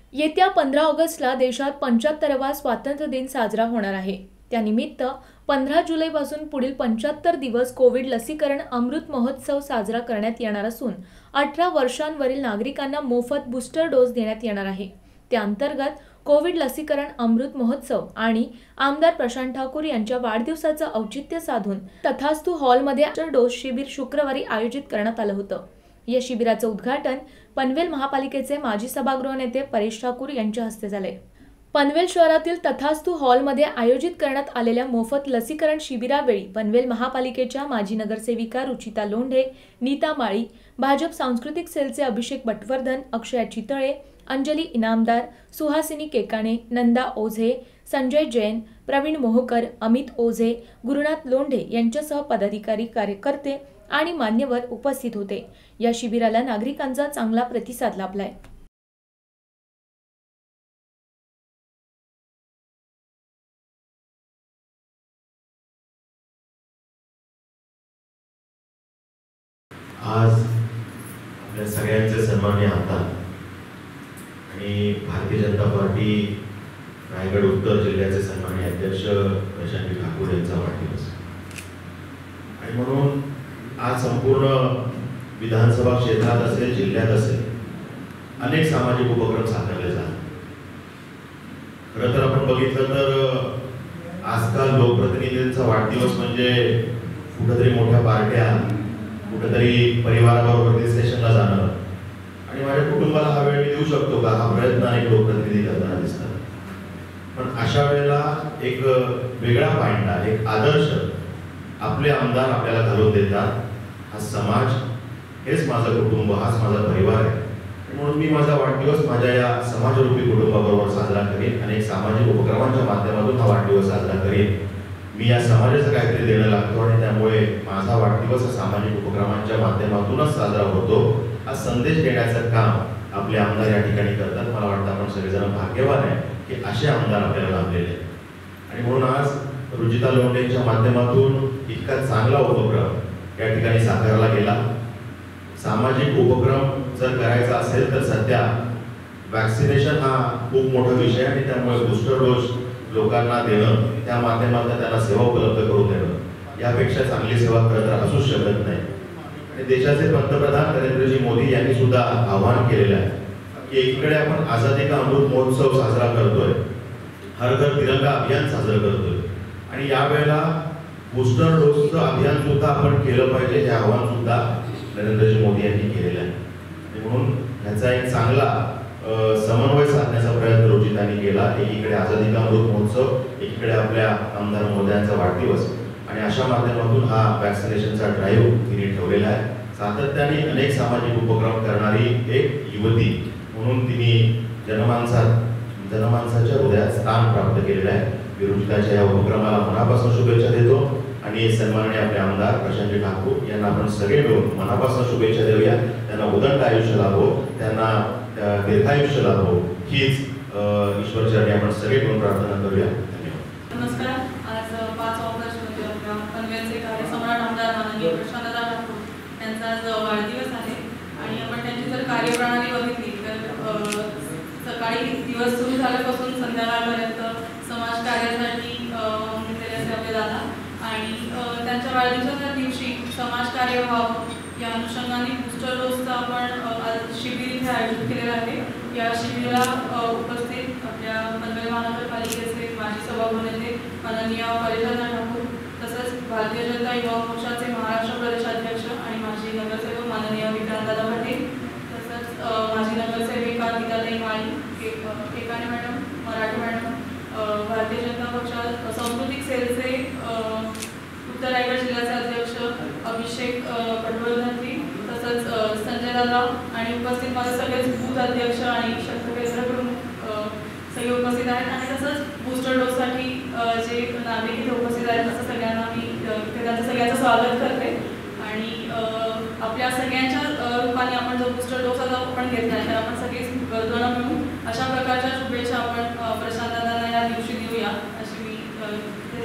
येत्या 15 ऑगस्टला देशात 75वा स्वातंत्र्य दिन साजरा होणार आहे। त्यानिमित्त 15 जुलैपासून पुढील 75 दिवस कोविड लसीकरण अमृत महोत्सव साजरा करण्यात येणार असून 18 वर्षांवरील नागरिकांना मोफत बूस्टर डोस देण्यात येणार आहे। त्या अंतर्गत कोविड लसीकरण अमृत महोत्सव आणि आमदार प्रशांत ठाकूर यांच्या वाढदिवसाचं औचित्य साधून तथास्तु हॉलमध्ये बूस्टर डोस शिबिर शुक्रवारी आयोजित करण्यात आलं होतं। या शिबिराचं उद्घाटन पनवेल महापालिकेचे माजी सभागृह नेते परेश ठाकूर यांच्या हस्ते झाले। पनवेल शहरातील तथास्तु हॉलमध्ये आयोजित करण्यात आलेल्या मोफत लसीकरण शिबिरावेळी पनवेल महापालिकेच्या माजी नगरसेविका रुचिता लोंढे, नीता माळी, भाजप सांस्कृतिक सेलचे अभिषेक पटवर्धन, अक्षय चितळे, अंजली इनामदार, सुहासिनी केकाणे, नंदा ओझे, संजय जैन, प्रवीण मोहकर, अमित ओझे, गुरुनाथ लोंढे यांच्यासह पदाधिकारी, कार्यकर्ते आणि मान्यवर उपस्थित होते। या शिबिराला नागरिकांचा चांगला प्रतिसाद लाभलाय। आज आपल्या सगळ्यांचे सन्माननीय आमदार आणि भारतीय जनता पार्टी रायगड उत्तर जिल्ह्याचे सन्माननीय अध्यक्ष प्रशांत ठाकूर यांचा वाढदिवस आणि म्हणून आज संपूर्ण विधानसभा क्षेत्रात असेल, जिल्ह्यात असेल, अनेक सामाजिक उपक्रम साकारले जातात। खरं तर आपण बघितलं तर आजकाल लोकप्रतिनिधींचा वाढदिवस म्हणजे कुठेतरी मोठ्या पार्ट्या, कुठेतरी परिवाराबरोबर हिल स्टेशनला जाणं आणि माझ्या कुटुंबाला हा वेळ मी देऊ शकतो का, हा प्रयत्न अनेक लोकप्रतिनिधी करताना दिसतात। पण अशा वेळेला एक वेगळा पॉइंट, एक आदर्श आपले आमदार आपल्याला घालून देतात। हा समाज, हेच माझं कुटुंब, हाच माझा परिवार आहे। म्हणून मी माझा वाढदिवस माझ्या या समाजरूपी कुटुंबाबरोबर साजरा करीन। अनेक सामाजिक उपक्रमांच्या माध्यमातून हा वाढदिवस साजरा करीन। मी या समाजाचं काहीतरी देणं लागतो आणि त्यामुळे माझा वाढदिवस हा सामाजिक उपक्रमांच्या माध्यमातूनच साजरा होतो। हा संदेश देण्याचं काम आपले आमदार या ठिकाणी करतात। मला वाटतं आपण सगळेजण भाग्यवान आहे की असे आमदार आपल्याला लाभलेले आहेत। आणि म्हणून आज रुचिता लोंढेंच्या माध्यमातून इतका चांगला उपक्रम या ठिकाणी साकारला गेला। सामाजिक उपक्रम जर करायचा असेल तर सध्या वॅक्सिनेशन हा खूप मोठा विषय आहे आणि त्यामुळे बूस्टर डोस लोकांना देणं, त्या माध्यमातून त्यांना सेवा उपलब्ध करून देणं, यापेक्षा चांगली सेवा खरं तर असूच शकत नाही। आणि देशाचे पंतप्रधान नरेंद्रजी मोदी यांनी सुद्धा आवाहन केलेलं आहे की एकीकडे आपण आझादी का अमृत महोत्सव साजरा करतोय, हर घर तिरंगा अभियान साजरं करतोय आणि यावेळेला बूस्टर डोसचं अभियान सुद्धा आपण केलं पाहिजे, हे आवाहन सुद्धा नरेंद्रजी मोदी यांनी केलेलं आहे। आणि म्हणून ह्याचा एक चांगला समन्वय साधण्याचा प्रयत्न रुचितांनी केला। एकीकडे आझादी का अमृत महोत्सव, एकीकडे आपल्या आमदार महोदयांचा वाढदिवस आणि अशा माध्यमातून हा वॅक्सिनेशनचा ड्राईव्ह तिने ठेवलेला आहे। सातत्याने अनेक सामाजिक उपक्रम करणारी एक युवती म्हणून तिने जनमानसाच्या हृदयात स्थान प्राप्त केलेलं आहे। रुचिताच्या या उपक्रमाला मनापासून शुभेच्छा देतो आणि सन्माननीय आपले आमदार प्रशांत ठाकूर यांना आपण सगळे मिळून मनापासून शुभेच्छा देऊया। त्यांना उदंड आयुष्य लाभो, त्यांना दीर्घायुष्य लाभो, हीच ईश्वरचरणी आपण सगळे मिळून प्रार्थना करूया। धन्यवाद। नमस्कार। आज 5 ऑगस्ट म्हणजे आपल्या पनवेलचे कार्यसम्राट आमदार माननीय प्रशांत ठाकूर यांचा आज वाढदिवस आहे आणि आपण त्यांची जर कार्यप्रणाली बघितली तर सकाळी दिवस सुरू झाल्यापासून संध्याकाळपर्यंत समाज कार्यासाठी घेतलेले असे आपले दादा आणि त्यांच्या वाढदिवसाच्या दिवशी समाज कार्य व्हावं या अनुषंगाने बूस्टर डोसचा आपण शिबिर इथे आयोजित केलेलं आहे। या शिबिराला उपस्थित आपल्या पनवेल महानगरपालिकेचे माजी सभागृह नेते माननीय परेश ठाकूर, तसंच भारतीय जनता युवा मोर्चाचे महाराष्ट्र प्रदेशाध्यक्ष आणि माजी नगरसेवक माननीय विक्रांतदादा पाटील, तसंच माजी नगरसेविका नीताताई माळी, केकाणे मॅडम, मराठे मॅडम, भारतीय जनता पक्ष सांस्कृतिक सेलचे उत्तर रायगड जिल्ह्याचे अध्यक्ष अभिषेक पटवर्धनजी, तसंच संजय दादा आणि उपस्थित माझे सगळेच बूथ अध्यक्ष आणि शक्ती केंद्र प्रमुख सगळे उपस्थित आहेत आणि तसंच बूस्टर डोससाठी जे नागरिक इथे उपस्थित आहेत असं सगळ्यांना मी त्यांचं सगळ्यांचं स्वागत करते। आणि आपल्या सगळ्यांच्या रूपाने आपण जो बूस्टर डोस आपण घेतला आहे तर आपण सगळेच जण मिळून अशा प्रकारच्या शुभेच्छा आपण प्रशांत दादांना या दिवशी देऊया।